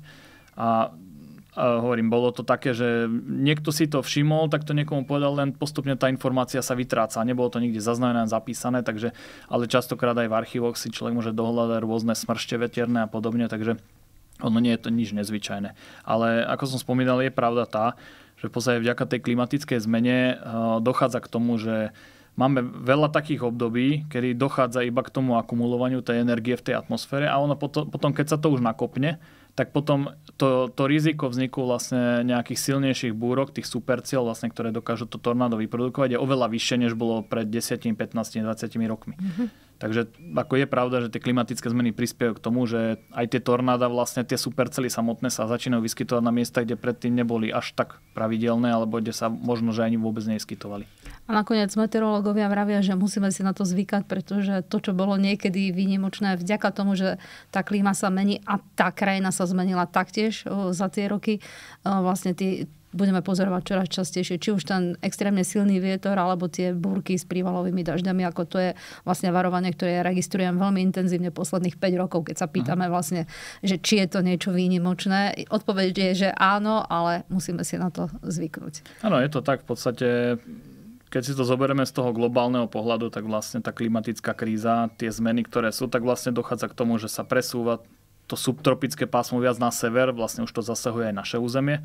A hovorím, bolo to také, že niekto si to všimol, tak to niekomu povedal, len postupne tá informácia sa vytráca. Nebolo to nikde zaznamenané, zapísané, takže, ale častokrát aj v archívoch si človek môže dohľadať rôzne smršte veterné a podobne, takže ono nie je to nič nezvyčajné. Ale ako som spomínal, je pravda tá, že v podstate vďaka tej klimatickej zmene dochádza k tomu, že máme veľa takých období, kedy dochádza iba k tomu akumulovaniu tej energie v tej atmosfére a ono potom keď sa to už nakopne, tak potom to riziko vzniku vlastne nejakých silnejších búrok, tých superciel, vlastne, ktoré dokážu to tornádo vyprodukovať, je oveľa vyššie, než bolo pred 10, 15, 20 rokmi. Takže ako je pravda, že tie klimatické zmeny prispievajú k tomu, že aj tie tornáda, vlastne tie supercely samotné sa začínajú vyskytovať na miestach, kde predtým neboli až tak pravidelné, alebo kde sa možno, že ani vôbec nevyskytovali. A nakoniec meteorológovia vravia, že musíme si na to zvykať, pretože to, čo bolo niekedy výnimočné, vďaka tomu, že tá klíma sa mení a tá krajina sa zmenila taktiež za tie roky, vlastne budeme pozorovať čoraz častejšie, či už ten extrémne silný vietor, alebo tie búrky s prívalovými dažďami, ako to je vlastne varovanie, ktoré ja registrujem veľmi intenzívne posledných 5 rokov, keď sa pýtame vlastne, že či je to niečo výnimočné. Odpoveď je, že áno, ale musíme si na to zvyknúť. Áno, je to tak v podstate. Keď si to zoberieme z toho globálneho pohľadu, tak vlastne tá klimatická kríza, tie zmeny, ktoré sú, tak vlastne dochádza k tomu, že sa presúva to subtropické pásmo viac na sever, vlastne už to zasahuje aj naše územie.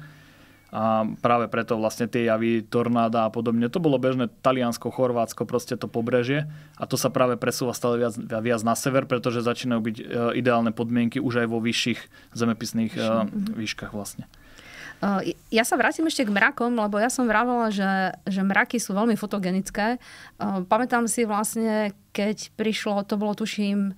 A práve preto vlastne tie javy, tornáda a podobne, to bolo bežné Taliansko, Chorvátsko, proste to pobrežie a to sa práve presúva stále viac na sever, pretože začínajú byť ideálne podmienky už aj vo vyšších zemepisných výškach vlastne. Ja sa vrátim ešte k mrakom, lebo ja som vravela, že mraky sú veľmi fotogenické. Pamätám si vlastne, keď prišlo, to bolo tuším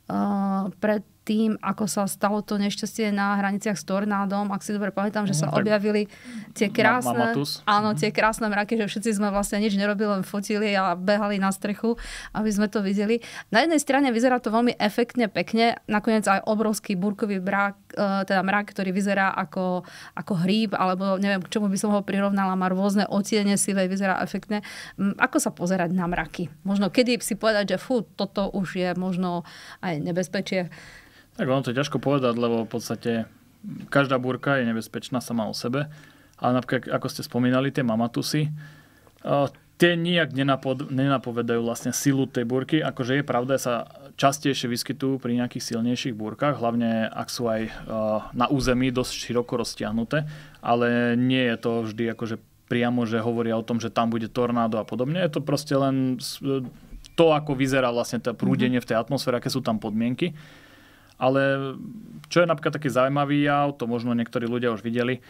pred tým, ako sa stalo to nešťastie na hraniciach s tornádom, ak si dobre pamätám, že sa objavili tie krásne, tie krásne mraky, že všetci sme vlastne nič nerobili, len fotili a behali na strechu, aby sme to videli. Na jednej strane vyzerá to veľmi efektne, pekne, nakoniec aj obrovský búrkový teda mrak, ktorý vyzerá ako hríb, alebo neviem, k čomu by som ho prirovnala, má rôzne odtiene sivé, vyzerá efektne. Ako sa pozerať na mraky? Možno kedy si povedať, že toto už je možno aj nebezpečie? Tak ono to je ťažko povedať, lebo v podstate každá búrka je nebezpečná sama o sebe. Ale napríklad, ako ste spomínali, tie mamatusy, tie nijak nenapovedajú vlastne silu tej búrky. Akože je pravda, sa častejšie vyskytujú pri nejakých silnejších búrkach, hlavne ak sú aj na území dosť široko roztiahnuté, ale nie je to vždy akože priamo, že hovoria o tom, že tam bude tornádo a podobne. Je to proste len to, ako vyzerá vlastne to prúdenie v tej atmosfére, aké sú tam podmienky. Ale čo je napríklad taký zaujímavý jav, to možno niektorí ľudia už videli,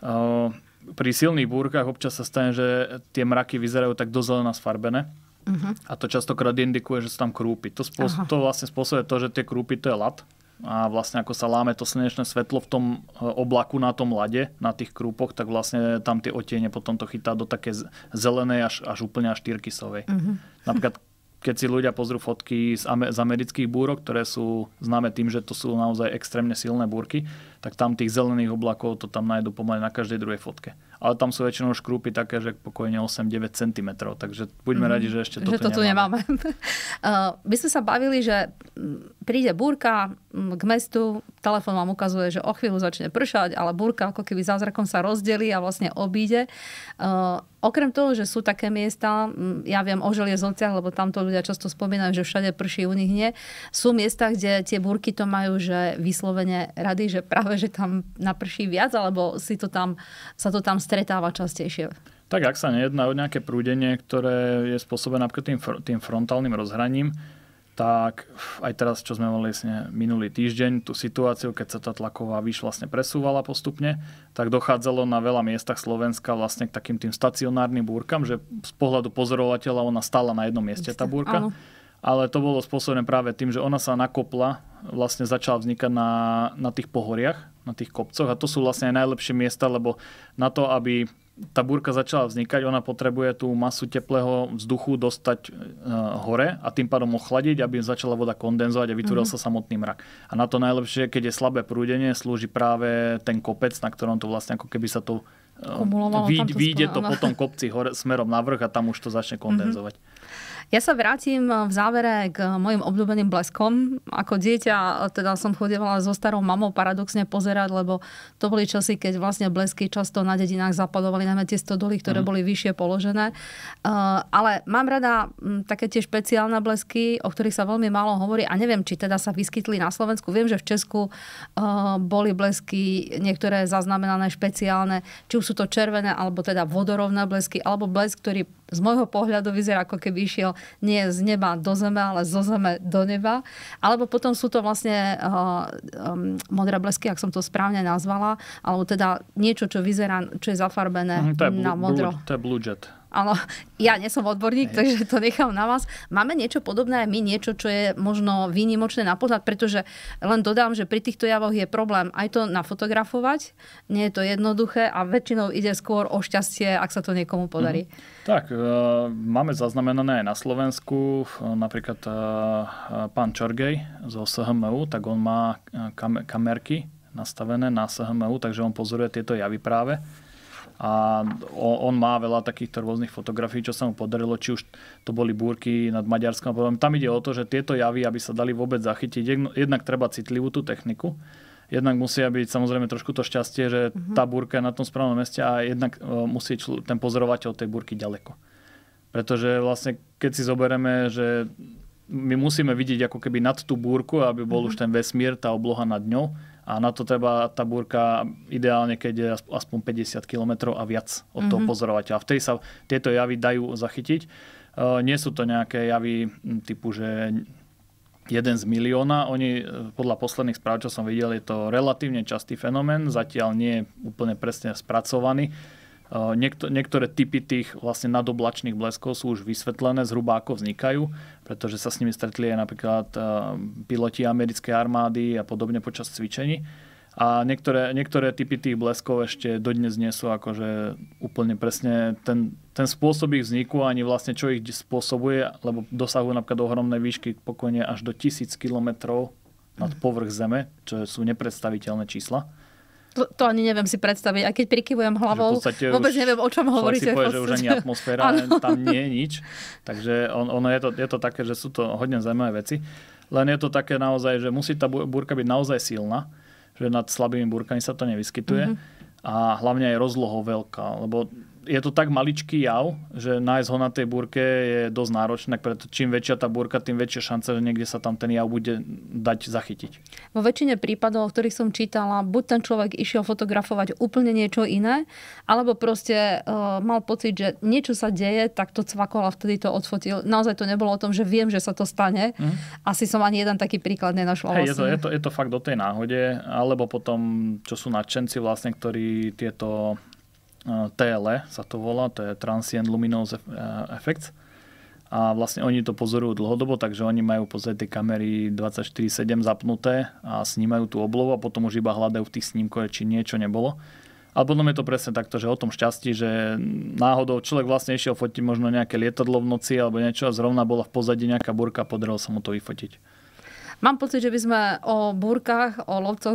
pri silných búrkach občas sa stane, že tie mraky vyzerajú tak dozelena sfarbené. A to častokrát indikuje, že sú tam krúpy. To vlastne spôsobuje to, že tie krúpy to je ľad. A vlastne ako sa láme to slnečné svetlo v tom oblaku na tom ľade, na tých krúpoch, tak vlastne tam tie odtiene potom to chytá do také zelenej až úplne až tyrkysovej. Napríklad keď si ľudia pozrú fotky z amerických búrok, ktoré sú známe tým, že to sú naozaj extrémne silné búrky, tak tam tých zelených oblakov to tam nájdú pomaly na každej druhej fotke. Ale tam sú väčšinou škrúpy také, že pokojne 8-9 cm. Takže buďme radi, že ešte toto nemáme. My sme sa bavili, že príde búrka k mestu, telefón vám ukazuje, že o chvíľu začne pršať, ale búrka ako keby zázrakom sa rozdelí a vlastne obíde. Okrem toho, že sú také miesta, ja viem o Želiezovciach, lebo tamto ľudia často spomínajú, že všade prší, u nich nie. Sú miesta, kde tie búrky to majú, že vyslovene rady, že práve, že tam naprší viac, alebo sa to tam stretáva častejšie. Tak ak sa nejedná o nejaké prúdenie, ktoré je spôsobené napríklad tým frontálnym rozhraním, tak aj teraz, čo sme mali minulý týždeň, tú situáciu, keď sa tá tlaková výš vlastne presúvala postupne, tak dochádzalo na veľa miestach Slovenska vlastne k takým tým stacionárnym búrkam, že z pohľadu pozorovateľa ona stála na jednom mieste, tá búrka. Áno. Ale to bolo spôsobené práve tým, že ona sa nakopla, vlastne začala vznikať na tých pohoriach, na tých kopcoch, a to sú vlastne aj najlepšie miesta, lebo na to, aby tá búrka začala vznikať, ona potrebuje tú masu teplého vzduchu dostať hore a tým pádom ochladiť, aby začala voda kondenzovať a vytvoril sa samotný mrak. A na to najlepšie, keď je slabé prúdenie, slúži práve ten kopec, na ktorom to vlastne ako keby sa to vyjde to po tom kopci hore, smerom na vrch a tam už to začne kondenzovať. Ja sa vrátim v závere k mojim obľúbeným bleskom. Ako dieťa teda som chodievala so starou mamou paradoxne pozerať, lebo to boli časy, keď vlastne blesky často na dedinách zapadovali najmä tie stodoly, ktoré boli vyššie položené. Ale mám rada také tie špeciálne blesky, o ktorých sa veľmi málo hovorí a neviem, či teda sa vyskytli na Slovensku. Viem, že v Česku boli blesky niektoré zaznamenané špeciálne, či už sú to červené, alebo teda vodorovné blesky, alebo blesk, ktorý z môjho pohľadu vyzerá, ako keby išiel nie z neba do zeme, ale zo zeme do neba. Alebo potom sú to vlastne modré blesky, ak som to správne nazvala, alebo teda niečo, čo vyzerá, čo je zafarbené na modro. To je Blue Jet. Áno, ja nie som odborník, takže to nechám na vás. Máme niečo podobné aj my, niečo, čo je možno výnimočné na pohľad, pretože len dodám, že pri týchto javoch je problém aj to nafotografovať, nie je to jednoduché a väčšinou ide skôr o šťastie, ak sa to niekomu podarí. Tak, máme zaznamenané aj na Slovensku, napríklad pán Čorgej zo SHMU, tak on má kamerky nastavené na SHMU, takže on pozoruje tieto javy práve. A on má veľa takýchto rôznych fotografií, čo sa mu podarilo, či už to boli búrky nad Maďarskom. Tam ide o to, že tieto javy, aby sa dali vôbec zachytiť, jednak treba citlivú tú techniku, jednak musia byť samozrejme trošku to šťastie, že tá búrka je na tom správnom meste a jednak musí ten pozorovateľ tej búrky ďaleko. Pretože vlastne, keď si zoberieme, že my musíme vidieť ako keby nad tú búrku, aby bol už ten vesmír, tá obloha nad ňou. A na to treba tá búrka ideálne, keď je aspoň 50 km a viac od toho pozorovateľa. Vtedy sa tieto javy dajú zachytiť. Nie sú to nejaké javy typu, že 1 z milióna. Oni podľa posledných správ, čo som videl, je to relatívne častý fenomén. Zatiaľ nie je úplne presne spracovaný. Niektoré typy tých vlastne nadoblačných bleskov sú už vysvetlené zhruba ako vznikajú, pretože sa s nimi stretli aj napríklad piloti americkej armády a podobne počas cvičení. A niektoré typy tých bleskov ešte dodnes nie sú akože úplne presne ten spôsob ich vzniku ani vlastne čo ich spôsobuje, lebo dosahujú napríklad ohromné výšky pokojne až do 1000 kilometrov nad povrch Zeme, čo sú nepredstaviteľné čísla. To ani neviem si predstaviť. A keď prikyvujem hlavou, vôbec neviem, o čom hovoríte. Človek si povie, že už ani atmosféra, tam nie je nič. Takže je to také, že sú to hodne zaujímavé veci. Len je to také naozaj, že musí tá búrka byť naozaj silná, že nad slabými búrkami sa to nevyskytuje. A hlavne aj rozlohou veľká, lebo je to tak maličký jav, že nájsť ho na tej búrke je dosť náročné, preto čím väčšia tá búrka, tým väčšia šanca, že niekde sa tam ten jav bude dať zachytiť. Vo väčšine prípadov, v ktorých som čítala, buď ten človek išiel fotografovať úplne niečo iné, alebo proste mal pocit, že niečo sa deje, tak to cvakol a vtedy to odfotil. Naozaj to nebolo o tom, že viem, že sa to stane. Asi som ani jeden taký príklad nenašla. Je to fakt do tej náhode, alebo potom, čo sú nadšenci vlastne, ktorí tieto TLE sa to volá, to je Transient Luminous Effects. A vlastne oni to pozorujú dlhodobo, takže oni majú pozrieť tie kamery 24/7 zapnuté a snímajú tú oblohu a potom už iba hľadajú v tých snímkoch, či niečo nebolo. Ale potom je to presne takto, že o tom šťastí, že náhodou človek vlastne išiel fotiť možno nejaké lietadlo v noci alebo niečo a zrovna bola v pozadí nejaká búrka a podarilo sa mu to vyfotiť. Mám pocit, že by sme o búrkach, o lovcoch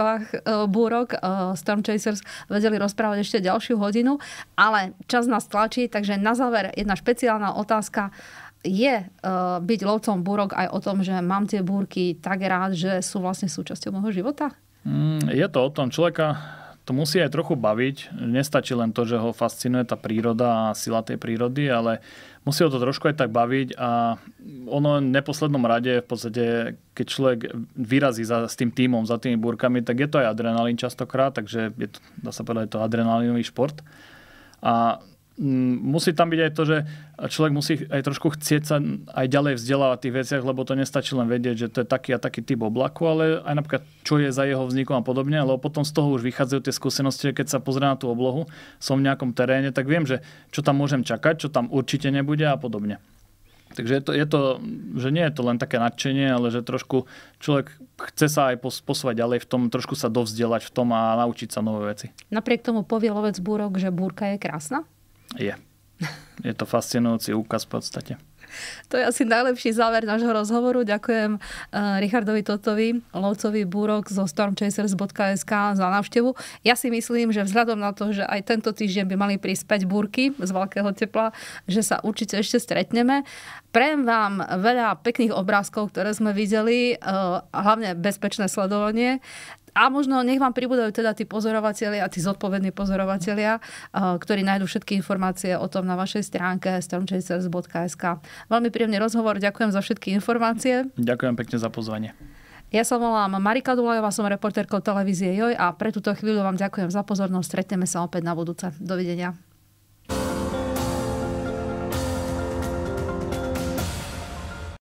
búrok, Storm Chasers vedeli rozprávať ešte ďalšiu hodinu, ale čas nás tlačí, takže na záver jedna špeciálna otázka. Je byť lovcom búrok aj o tom, že mám tie búrky tak rád, že sú vlastne súčasťou môjho života? Je to o tom, človeka to musí aj trochu baviť. Nestačí len to, že ho fascinuje tá príroda a sila tej prírody, ale musí ho to trošku aj tak baviť a ono v neposlednom rade v podstate, keď človek vyrazí s tým tímom, za tými búrkami, tak je to aj adrenalín častokrát, takže je to, dá sa povedať, to adrenalínový šport. A musí tam byť aj to, že človek musí aj trošku chcieť sa aj ďalej vzdelávať v tých veciach, lebo to nestačí len vedieť, že to je taký a taký typ oblaku, ale aj napríklad, čo je za jeho vznikom a podobne, lebo potom z toho už vychádzajú tie skúsenosti, keď sa pozrie na tú oblohu, som v nejakom teréne, tak viem, že čo tam môžem čakať, čo tam určite nebude a podobne. Takže je to, že nie je to len také nadšenie, ale že trošku človek chce sa aj posúvať ďalej v tom, trošku sa dovzdelať v tom a naučiť sa nové veci. Napriek tomu povie lovec búrok, že búrka je krásna? Je to fascinujúci úkaz v podstate. To je asi najlepší záver nášho rozhovoru. Ďakujem Richardovi Totovi, lovcovi búrok zo stormchasers.sk za návštevu. Ja si myslím, že vzhľadom na to, že aj tento týždeň by mali prísť 5 búrky z veľkého tepla, že sa určite ešte stretneme. Prajem vám veľa pekných obrázkov, ktoré sme videli, hlavne bezpečné sledovanie. A možno nech vám pribúdajú teda tí pozorovatelia, tí zodpovední pozorovatelia, ktorí nájdú všetky informácie o tom na vašej stránke stormchasers.sk. Veľmi príjemný rozhovor, ďakujem za všetky informácie. Ďakujem pekne za pozvanie. Ja sa volám Marika Dulajová, som reportérkou televízie JOJ a pre túto chvíľu vám ďakujem za pozornosť. Stretneme sa opäť na budúce. Dovidenia.